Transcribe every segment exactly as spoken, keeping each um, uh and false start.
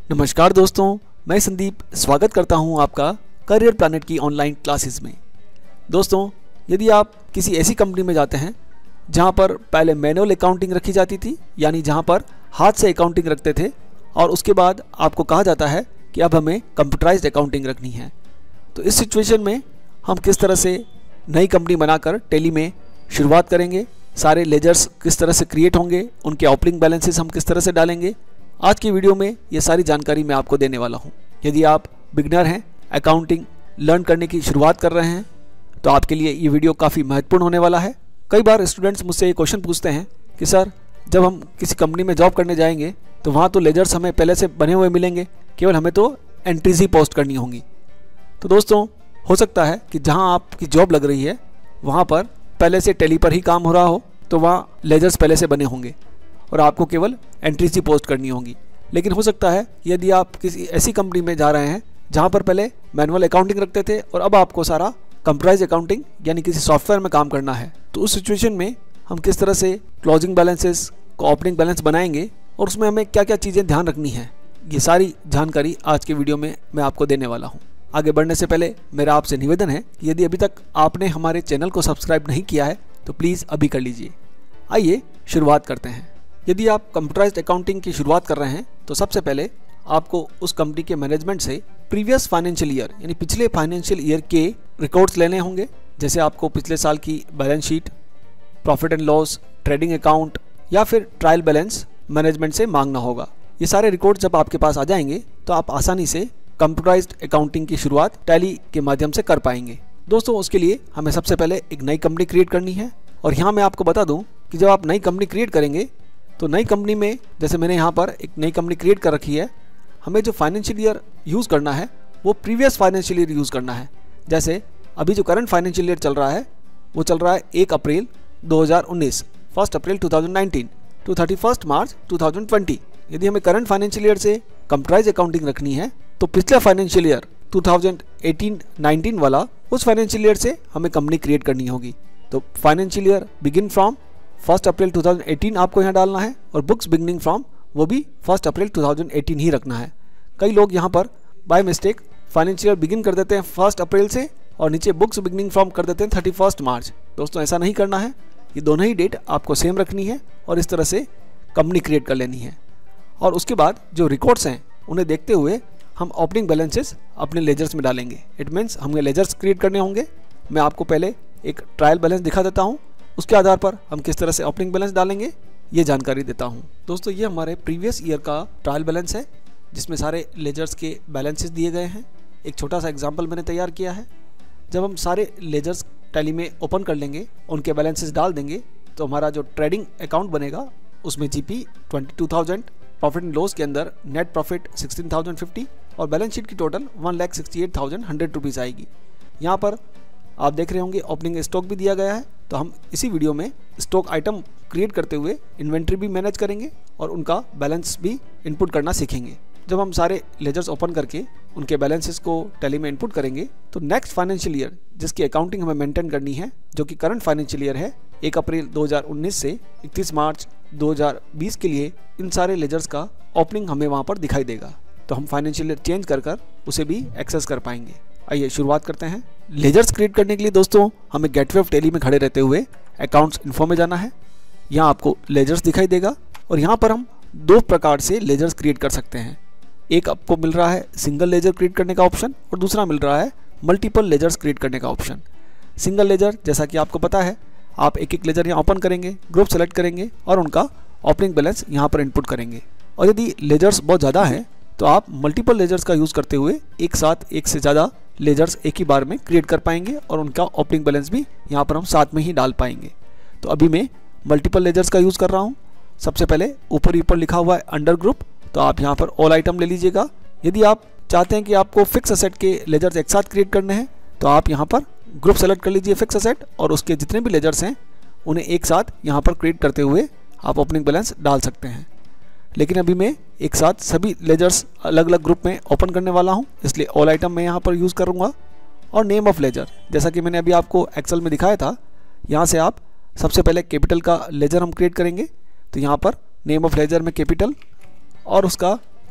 नमस्कार दोस्तों, मैं संदीप स्वागत करता हूं आपका करियर प्लैनेट की ऑनलाइन क्लासेस में। दोस्तों, यदि आप किसी ऐसी कंपनी में जाते हैं जहां पर पहले मैनुअल अकाउंटिंग रखी जाती थी, यानी जहां पर हाथ से अकाउंटिंग रखते थे, और उसके बाद आपको कहा जाता है कि अब हमें कंप्यूटराइज्ड अकाउंटिंग रखनी है, तो इस सिचुएशन में हम किस तरह से नई कंपनी बनाकर टैली में शुरुआत करेंगे, सारे लेजर्स किस तरह से क्रिएट होंगे, उनके ओपनिंग बैलेंसेस हम किस तरह से डालेंगे, आज की वीडियो में ये सारी जानकारी मैं आपको देने वाला हूँ। यदि आप बिगनर हैं, अकाउंटिंग लर्न करने की शुरुआत कर रहे हैं, तो आपके लिए ये वीडियो काफ़ी महत्वपूर्ण होने वाला है। कई बार स्टूडेंट्स मुझसे ये क्वेश्चन पूछते हैं कि सर, जब हम किसी कंपनी में जॉब करने जाएंगे तो वहाँ तो लेजर्स हमें पहले से बने हुए मिलेंगे, केवल हमें तो एंट्रीज ही पोस्ट करनी होंगी। तो दोस्तों, हो सकता है कि जहाँ आपकी जॉब लग रही है वहाँ पर पहले से टैली पर ही काम हो रहा हो, तो वहाँ लेजर्स पहले से बने होंगे और आपको केवल एंट्रीज ही पोस्ट करनी होंगी। लेकिन हो सकता है यदि आप किसी ऐसी कंपनी में जा रहे हैं जहां पर पहले मैनुअल अकाउंटिंग रखते थे और अब आपको सारा कंप्यूटराइज अकाउंटिंग यानी किसी सॉफ्टवेयर में काम करना है, तो उस सिचुएशन में हम किस तरह से क्लोजिंग बैलेंसेस को ओपनिंग बैलेंस बनाएंगे और उसमें हमें क्या क्या चीज़ें ध्यान रखनी है, ये सारी जानकारी आज के वीडियो में मैं आपको देने वाला हूँ। आगे बढ़ने से पहले मेरा आपसे निवेदन है कि यदि अभी तक आपने हमारे चैनल को सब्सक्राइब नहीं किया है तो प्लीज़ अभी कर लीजिए। आइए शुरुआत करते हैं। यदि आप कंप्यूटराइज्ड अकाउंटिंग की शुरुआत कर रहे हैं तो सबसे पहले आपको उस कंपनी के मैनेजमेंट से प्रीवियस फाइनेंशियल ईयर यानी पिछले फाइनेंशियल ईयर के रिकॉर्ड्स लेने होंगे। जैसे आपको पिछले साल की balance sheet, profit and loss, trading account या फिर ट्रायल बैलेंस मैनेजमेंट से मांगना होगा। ये सारे रिकॉर्ड जब आपके पास आ जाएंगे तो आप आसानी से कंप्यूटराइज्ड अकाउंटिंग की शुरुआत टैली के माध्यम से कर पाएंगे। दोस्तों, उसके लिए हमें सबसे पहले एक नई कंपनी क्रिएट करनी है। और यहाँ मैं आपको बता दूँ कि जब आप नई कंपनी क्रिएट करेंगे तो नई कंपनी में, जैसे मैंने यहाँ पर एक नई कंपनी क्रिएट कर रखी है, हमें जो फाइनेंशियल ईयर यूज़ करना है वो प्रीवियस फाइनेंशियल ईयर यूज़ करना है। जैसे अभी जो करंट फाइनेंशियल ईयर चल रहा है वो चल रहा है एक अप्रैल दो हज़ार उन्नीस, फर्स्ट अप्रैल दो हज़ार उन्नीस टू थर्टी फर्स्ट मार्च दो हज़ार बीस। यदि हमें करंट फाइनेंशियल ईयर से कंप्यूटराइज अकाउंटिंग रखनी है तो पिछला फाइनेंशियल ईयर दो हज़ार अठारह उन्नीस वाला उस फाइनेंशियल ईयर से हमें कंपनी क्रिएट करनी होगी। तो financial year begin from first April दो हज़ार अठारह आपको यहाँ डालना है और बुक्स बिगनिंग फ्रॉम वो भी फर्स्ट अप्रैल दो हज़ार अठारह ही रखना है। कई लोग यहाँ पर by mistake financial year begin कर देते हैं फर्स्ट अप्रैल से और नीचे बुक्स बिगनिंग फ्रॉम कर देते हैं थर्टी फर्स्ट मार्च। दोस्तों, ऐसा नहीं करना है, ये दोनों ही डेट आपको सेम रखनी है और इस तरह से कंपनी क्रिएट कर लेनी है। और उसके बाद जो रिकॉर्ड्स हैं उन्हें देखते हुए हम ओपनिंग बैलेंसेस अपने लेजर्स में डालेंगे। इट मीन्स हमें लेजर्स क्रिएट करने होंगे। मैं आपको पहले एक ट्रायल बैलेंस दिखा देता हूँ, उसके आधार पर हम किस तरह से ओपनिंग बैलेंस डालेंगे ये जानकारी देता हूँ। दोस्तों, ये हमारे प्रीवियस ईयर का ट्रायल बैलेंस है जिसमें सारे लेजर्स के बैलेंसेस दिए गए हैं। एक छोटा सा एग्जांपल मैंने तैयार किया है। जब हम सारे लेजर्स टैली में ओपन कर लेंगे, उनके बैलेंसेस डाल देंगे, तो हमारा जो ट्रेडिंग अकाउंट बनेगा उसमें GP twenty two thousand, profit and loss के अंदर net profit sixteen thousand fifty और बैलेंस शीट की total one lakh sixty eight thousand hundred rupees आएगी। यहाँ पर आप देख रहे होंगे ओपनिंग स्टॉक भी दिया गया है। तो हम इसी वीडियो में स्टॉक आइटम क्रिएट करते हुए इन्वेंट्री भी मैनेज करेंगे और उनका बैलेंस भी इनपुट करना सीखेंगे। जब हम सारे लेजर्स ओपन करके उनके बैलेंसेस को टैली में इनपुट करेंगे तो नेक्स्ट फाइनेंशियल ईयर जिसकी अकाउंटिंग हमें मेंटेन करनी है, जो कि करंट फाइनेंशियल ईयर है एक अप्रैल दो हज़ार उन्नीस से इकतीस मार्च दो हज़ार बीस के लिए, इन सारे लेजर्स का ओपनिंग हमें वहाँ पर दिखाई देगा। तो हम फाइनेंशियल ईयर चेंज कर कर उसे भी एक्सेस कर पाएंगे। आइए शुरुआत करते हैं। लेजर्स क्रिएट करने के लिए दोस्तों हमें गेटवे ऑफ टैली में खड़े रहते हुए अकाउंट्स इन्फो में जाना है। यहाँ आपको लेजर्स दिखाई देगा और यहाँ पर हम दो प्रकार से लेजर्स क्रिएट कर सकते हैं। एक आपको मिल रहा है सिंगल लेजर क्रिएट करने का ऑप्शन और दूसरा मिल रहा है मल्टीपल लेजर्स क्रिएट करने का ऑप्शन। सिंगल लेजर, जैसा कि आपको पता है, आप एक एक लेजर यहाँ ओपन करेंगे, ग्रुप सेलेक्ट करेंगे और उनका ओपनिंग बैलेंस यहाँ पर इनपुट करेंगे। और यदि लेजर्स बहुत ज़्यादा हैं तो आप मल्टीपल लेजर्स का यूज़ करते हुए एक साथ एक से ज़्यादा लेजर्स एक ही बार में क्रिएट कर पाएंगे और उनका ओपनिंग बैलेंस भी यहाँ पर हम साथ में ही डाल पाएंगे। तो अभी मैं मल्टीपल लेजर्स का यूज़ कर रहा हूँ। सबसे पहले ऊपर ऊपर लिखा हुआ है अंडर ग्रुप, तो आप यहाँ पर ऑल आइटम ले लीजिएगा। यदि आप चाहते हैं कि आपको फिक्स असेट के लेजर्स एक साथ क्रिएट करने हैं तो आप यहाँ पर ग्रुप सेलेक्ट कर लीजिए फिक्स असेट और उसके जितने भी लेजर्स हैं उन्हें एक साथ यहाँ पर क्रिएट करते हुए आप ओपनिंग बैलेंस डाल सकते हैं। लेकिन अभी मैं एक साथ सभी लेजर्स अलग अलग ग्रुप में ओपन करने वाला हूं, इसलिए ऑल आइटम मैं यहाँ पर यूज़ करूँगा। और नेम ऑफ लेजर, जैसा कि मैंने अभी आपको एक्सेल में दिखाया था, यहाँ से आप सबसे पहले कैपिटल का लेजर हम क्रिएट करेंगे। तो यहाँ पर नेम ऑफ लेजर में कैपिटल और उसका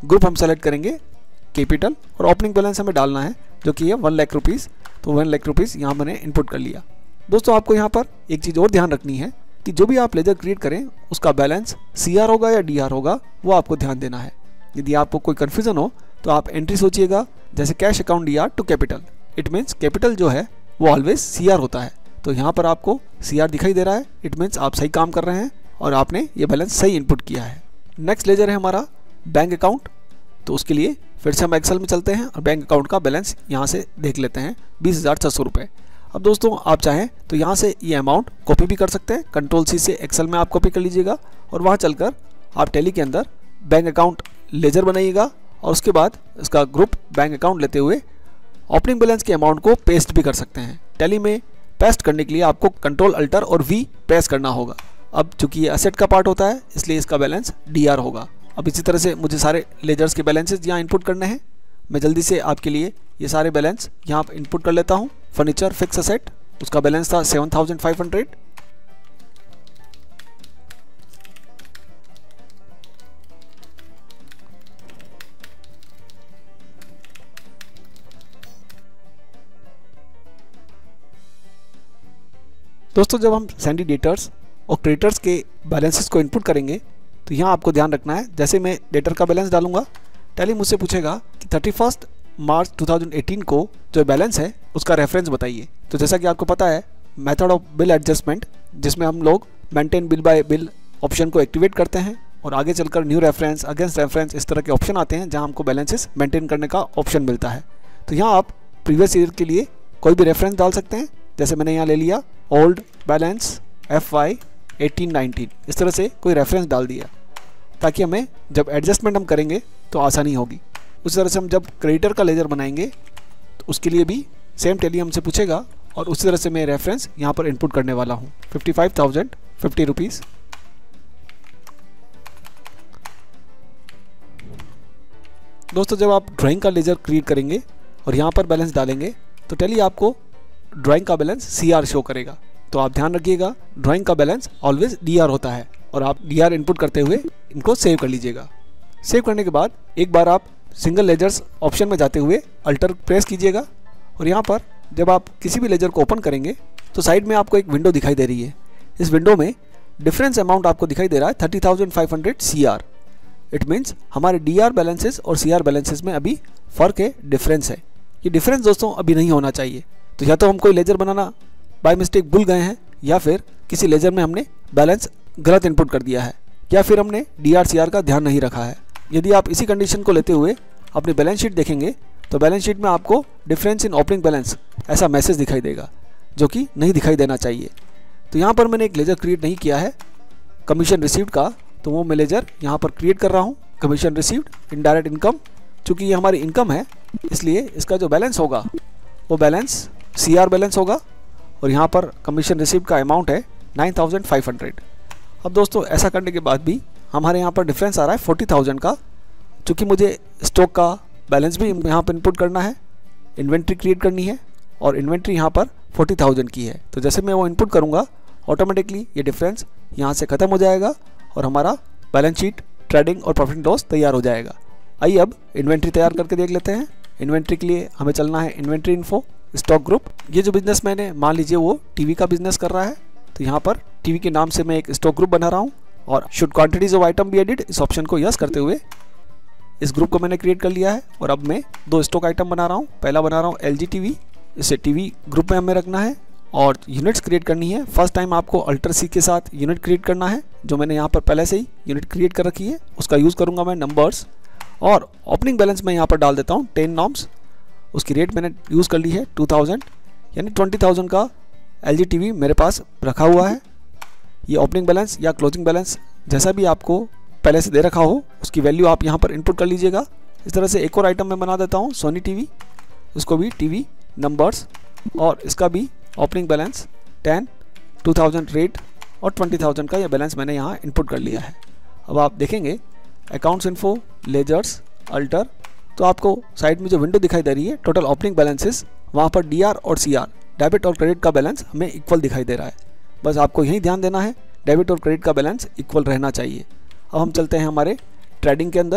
ग्रुप हम सेलेक्ट करेंगे कैपिटल, और ओपनिंग बैलेंस हमें डालना है जो कि है वन लाख रुपीज़। तो वन लाख रुपीज़ यहाँ मैंने इनपुट कर लिया। दोस्तों आपको यहाँ पर एक चीज़ और ध्यान रखनी है कि जो भी आप लेजर क्रिएट करें उसका बैलेंस सी आर होगा या डी आर होगा, वो आपको ध्यान देना है। यदि आपको कोई कन्फ्यूज़न हो तो आप एंट्री सोचिएगा, जैसे cash account D R to capital, it means capital जो है वो ऑलवेज सी आर होता है। तो यहाँ पर आपको सी आर दिखाई दे रहा है, इट मीन्स आप सही काम कर रहे हैं और आपने ये बैलेंस सही इनपुट किया है। नेक्स्ट लेजर है हमारा बैंक अकाउंट। तो उसके लिए फिर से हम एक्सेल में चलते हैं और बैंक अकाउंट का बैलेंस यहाँ से देख लेते हैं, बीस हज़ार छः सौ रुपये। अब दोस्तों आप चाहें तो यहाँ से ये अमाउंट कॉपी भी कर सकते हैं, कंट्रोल सी से एक्सेल में आप कॉपी कर लीजिएगा और वहाँ चलकर आप टैली के अंदर बैंक अकाउंट लेजर बनाइएगा और उसके बाद इसका ग्रुप बैंक अकाउंट लेते हुए ओपनिंग बैलेंस के अमाउंट को पेस्ट भी कर सकते हैं। टैली में पेस्ट करने के लिए आपको कंट्रोल अल्टर और वी प्रेस करना होगा। अब चूंकि ये एसेट का पार्ट होता है इसलिए इसका बैलेंस डी आर होगा। अब इसी तरह से मुझे सारे लेजर्स के बैलेंसेस यहाँ इनपुट करने हैं। मैं जल्दी से आपके लिए ये सारे बैलेंस यहाँ पर इनपुट कर लेता हूँ। फर्नीचर फिक्स असेट, उसका बैलेंस था सेवन थाउजेंड फाइव हंड्रेड। दोस्तों जब हम सैंडी डेटर्स और क्रेडिटर्स के बैलेंसेस को इनपुट करेंगे तो यहाँ आपको ध्यान रखना है, जैसे मैं डेटर का बैलेंस डालूंगा टैली मुझसे पूछेगा कि thirty first March two thousand eighteen को जो बैलेंस है उसका रेफरेंस बताइए। तो जैसा कि आपको पता है मेथड ऑफ बिल एडजस्टमेंट, जिसमें हम लोग maintain bill by bill option को एक्टिवेट करते हैं और आगे चलकर न्यू रेफरेंस, अगेंस्ट रेफरेंस, इस तरह के ऑप्शन आते हैं जहाँ हमको बैलेंसेस मेंटेन करने का ऑप्शन मिलता है। तो यहाँ आप प्रीवियस ईयर के लिए कोई भी रेफरेंस डाल सकते हैं, जैसे मैंने यहाँ ले लिया old balance F Y eighteen nineteen, इस तरह से कोई रेफरेंस डाल दिया ताकि हमें जब एडजस्टमेंट हम करेंगे तो आसानी होगी। उसी तरह से हम जब क्रेडिटर का लेजर बनाएंगे तो उसके लिए भी सेम टैली हमसे पूछेगा और उसी तरह से मैं रेफरेंस यहाँ पर इनपुट करने वाला हूँ, fifty five thousand fifty rupees. दोस्तों जब आप ड्राइंग का लेजर क्रिएट करेंगे और यहाँ पर बैलेंस डालेंगे तो टैली आपको ड्राइंग का बैलेंस सी आर शो करेगा। तो आप ध्यान रखिएगा, ड्राइंग का बैलेंस ऑलवेज डी आर होता है और आप डी आर इनपुट करते हुए इनको सेव कर लीजिएगा। सेव करने के बाद एक बार आप सिंगल लेजर्स ऑप्शन में जाते हुए अल्टर प्रेस कीजिएगा और यहाँ पर जब आप किसी भी लेजर को ओपन करेंगे तो साइड में आपको एक विंडो दिखाई दे रही है। इस विंडो में डिफरेंस अमाउंट आपको दिखाई दे रहा है thirty thousand five hundred C R. It means हमारे डी आर बैलेंसेस और सी आर बैलेंसेस में अभी फ़र्क है, डिफरेंस है। ये डिफरेंस दोस्तों अभी नहीं होना चाहिए। तो या तो हम कोई लेजर बनाना बाय मिस्टेक भूल गए हैं या फिर किसी लेजर में हमने बैलेंस गलत इनपुट कर दिया है या फिर हमने डी आर सी आर का ध्यान नहीं रखा है। यदि आप इसी कंडीशन को लेते हुए अपनी बैलेंस शीट देखेंगे तो बैलेंस शीट में आपको डिफरेंस इन ओपनिंग बैलेंस ऐसा मैसेज दिखाई देगा जो कि नहीं दिखाई देना चाहिए। तो यहाँ पर मैंने एक लेजर क्रिएट नहीं किया है कमीशन रिसीव्ड का, तो वो मैं लेजर यहाँ पर क्रिएट कर रहा हूँ। कमीशन रिसीव्ड इनडायरेक्ट इनकम, चूँकि ये हमारी इनकम है इसलिए इसका जो बैलेंस होगा वो बैलेंस सी आर बैलेंस होगा और यहाँ पर कमीशन रिसीव्ड का अमाउंट है नाइन थाउजेंड फाइव हंड्रेड। अब दोस्तों ऐसा करने के बाद भी हमारे यहाँ पर डिफरेंस आ रहा है फोर्टी थाउजेंड का, चूँकि मुझे स्टॉक का बैलेंस भी यहाँ पर इनपुट करना है, इन्वेंट्री क्रिएट करनी है और इन्वेंट्री यहाँ पर फोर्टी थाउजेंड की है। तो जैसे मैं वो इनपुट करूँगा ऑटोमेटिकली ये डिफरेंस यहाँ से ख़त्म हो जाएगा और हमारा बैलेंस शीट, ट्रेडिंग और प्रॉफिट लॉस तैयार हो जाएगा। आइए अब इन्वेंट्री तैयार करके देख लेते हैं। इन्वेंट्री के लिए हमें चलना है इन्वेंट्री इन्फो, स्टॉक ग्रुप। ये जो बिजनेस मैंने मान लीजिए वो टीवी का बिजनेस कर रहा है, तो यहाँ पर टीवी के नाम से मैं एक स्टॉक ग्रुप बना रहा हूँ और should quantities of item be added, इस ऑप्शन को यस करते हुए इस ग्रुप को मैंने क्रिएट कर लिया है। और अब मैं दो स्टॉक आइटम बना रहा हूँ। पहला बना रहा हूँ एल जी टीवी, इसे टीवी ग्रुप में हमें रखना है और यूनिट्स क्रिएट करनी है। फर्स्ट टाइम आपको अल्टर सी के साथ यूनिट क्रिएट करना है, जो मैंने यहाँ पर पहले से ही यूनिट क्रिएट कर रखी है, उसका यूज़ करूँगा मैं नंबर्स। और ओपनिंग बैलेंस मैं यहाँ पर डाल देता हूँ टेन नॉर्म्स, उसकी रेट मैंने यूज़ कर ली है टू थाउजेंड, यानी ट्वेंटी थाउजेंड का एल जी टीवी मेरे पास रखा हुआ है। ये ओपनिंग बैलेंस या क्लोजिंग बैलेंस जैसा भी आपको पहले से दे रखा हो उसकी वैल्यू आप यहाँ पर इनपुट कर लीजिएगा। इस तरह से एक और आइटम मैं बना देता हूँ सोनी टीवी, उसको भी टीवी नंबर्स और इसका भी opening balance ten, two thousand rate और ट्वेंटी थाउजेंड का यह बैलेंस मैंने यहाँ इनपुट कर लिया है। अब आप देखेंगे अकाउंट्स इन्फो, लेजर्स, अल्टर, तो आपको साइड में जो विंडो दिखाई दे रही है टोटल ओपनिंग बैलेंसेस, वहाँ पर डी आर और सी आर, डेबिट और क्रेडिट का बैलेंस हमें इक्वल दिखाई दे रहा है। बस आपको यही ध्यान देना है, डेबिट और क्रेडिट का बैलेंस इक्वल रहना चाहिए। अब हम चलते हैं हमारे ट्रेडिंग के अंदर,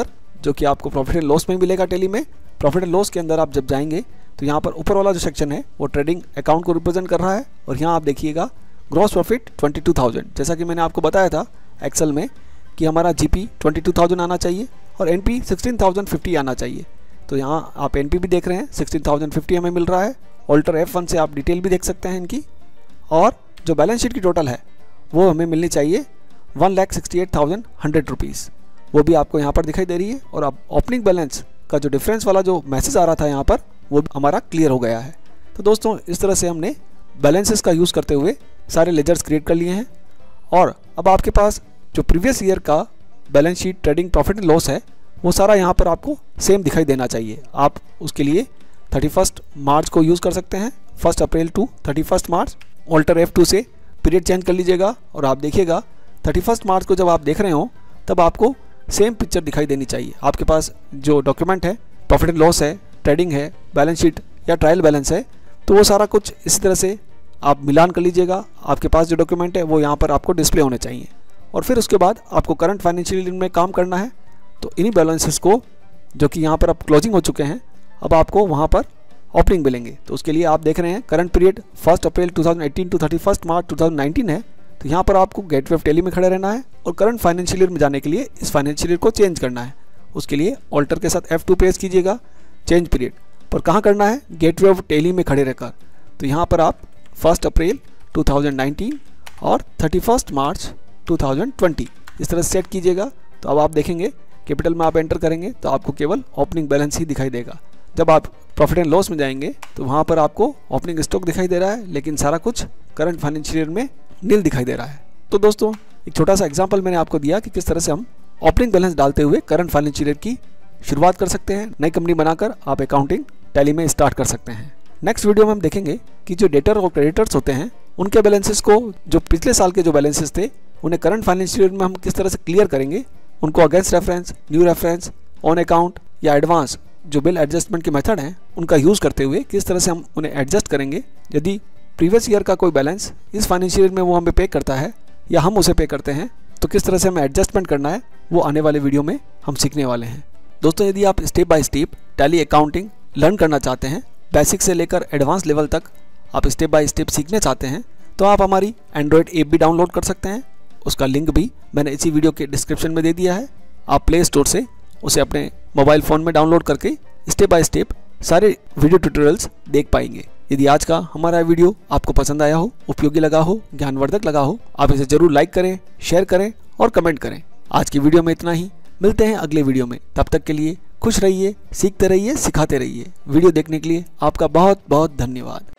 जो कि आपको प्रॉफिट एंड लॉस में मिलेगा टैली में। प्रॉफिट एंड लॉस के अंदर आप जब जाएंगे तो यहाँ पर ऊपर वाला जो सेक्शन है वो ट्रेडिंग अकाउंट को रिप्रेजेंट कर रहा है, और यहाँ आप देखिएगा ग्रॉस प्रॉफिट बाईस हज़ार, जैसा कि मैंने आपको बताया था एक्सेल में कि हमारा जीपी बाईस हज़ार आना चाहिए और एनपी सोलह हज़ार पचास आना चाहिए। तो यहाँ आप एनपी भी देख रहे हैं सोलह हज़ार पचास हमें मिल रहा है। ऑल्टर एफ वन से आप डिटेल भी देख सकते हैं इनकी, और जो बैलेंस शीट की टोटल है वो हमें मिलनी चाहिए one lakh sixty eight thousand hundred rupees, वो भी आपको यहाँ पर दिखाई दे रही है। और अब ओपनिंग बैलेंस का जो डिफरेंस वाला जो मैसेज आ रहा था यहाँ पर वो हमारा क्लियर हो गया है। तो दोस्तों इस तरह से हमने बैलेंसेस का यूज़ करते हुए सारे लेजर्स क्रिएट कर लिए हैं, और अब आपके पास जो प्रीवियस ईयर का balance sheet trading profit and loss है वो सारा यहाँ पर आपको सेम दिखाई देना चाहिए। आप उसके लिए थर्टी फर्स्ट मार्च को यूज़ कर सकते हैं, first April to thirty first March. Alter F two से पीरियड चेंज कर लीजिएगा, और आप देखिएगा थर्टी फर्स्ट मार्च को जब आप देख रहे हो तब आपको सेम पिक्चर दिखाई देनी चाहिए। आपके पास जो डॉक्यूमेंट है, प्रॉफिट एंड लॉस है, ट्रेडिंग है, बैलेंस शीट या ट्रायल बैलेंस है, तो वो सारा कुछ इसी तरह से आप मिलान कर लीजिएगा। आपके पास जो डॉक्यूमेंट है वो यहाँ पर आपको डिस्प्ले होने चाहिए, और फिर उसके बाद आपको करंट फाइनेंशियल ईयर में काम करना है। तो इन्हीं बैलेंसेस को जो कि यहाँ पर अब क्लोजिंग हो चुके हैं, अब आपको वहाँ पर ओपनिंग मिलेंगे। तो उसके लिए आप देख रहे हैं current period first April two thousand eighteen to thirty first March two thousand nineteen है। तो यहाँ पर आपको गेटवे ऑफ टैली में खड़े रहना है, और करंट फाइनेंशियल ईयर में जाने के लिए इस फाइनेंशियल ईयर को चेंज करना है। उसके लिए ऑल्टर के साथ एफ टू प्रेस कीजिएगा, चेंज पीरियड पर कहाँ करना है, गेटवे ऑफ टैली में खड़े रहकर। तो यहाँ पर आप first April two thousand nineteen और thirty first March two thousand twenty इस तरह सेट कीजिएगा। तो अब आप देखेंगे कैपिटल में आप एंटर करेंगे तो आपको केवल ओपनिंग बैलेंस ही दिखाई देगा। जब आप प्रॉफिट एंड लॉस में जाएंगे तो वहाँ पर आपको ओपनिंग स्टॉक दिखाई दे रहा है, लेकिन सारा कुछ करंट फाइनेंशियल ईयर में नील दिखाई दे रहा है। तो दोस्तों एक छोटा सा एग्जांपल मैंने आपको दिया कि किस तरह से हम ओपनिंग बैलेंस डालते हुए करंट फाइनेंशियल ईयर की शुरुआत कर सकते हैं। नई कंपनी बनाकर आप अकाउंटिंग टैली में स्टार्ट कर सकते हैं। नेक्स्ट वीडियो में हम देखेंगे कि जो डेटर और क्रेडिटर्स होते हैं उनके बैलेंसेस को, जो पिछले साल के जो बैलेंसेस थे उन्हें करंट फाइनेंशियल ईयर में हम किस तरह से क्लियर करेंगे, उनको against reference, new reference, on account या एडवांस जो बिल एडजस्टमेंट के मेथड हैं उनका यूज़ करते हुए किस तरह से हम उन्हें एडजस्ट करेंगे। यदि प्रीवियस ईयर का कोई बैलेंस इस फाइनेंशियल ईयर में वो हमें पे करता है या हम उसे पे करते हैं, तो किस तरह से हमें एडजस्टमेंट करना है वो आने वाले वीडियो में हम सीखने वाले हैं। दोस्तों यदि आप step by step Tally accounting learn करना चाहते हैं, बेसिक से लेकर एडवांस लेवल तक आप स्टेप बाय स्टेप सीखने चाहते हैं, तो आप हमारी एंड्रॉयड ऐप भी डाउनलोड कर सकते हैं। उसका लिंक भी मैंने इसी वीडियो के डिस्क्रिप्शन में दे दिया है। आप प्ले स्टोर से उसे अपने मोबाइल फ़ोन में डाउनलोड करके स्टेप बाय स्टेप सारे वीडियो ट्यूटोरियल्स देख पाएंगे। यदि आज का हमारा वीडियो आपको पसंद आया हो, उपयोगी लगा हो, ज्ञानवर्धक लगा हो, आप इसे जरूर लाइक करें, शेयर करें और कमेंट करें। आज की वीडियो में इतना ही, मिलते हैं अगले वीडियो में। तब तक के लिए खुश रहिए, सीखते रहिए, सिखाते रहिए। वीडियो देखने के लिए आपका बहुत बहुत धन्यवाद।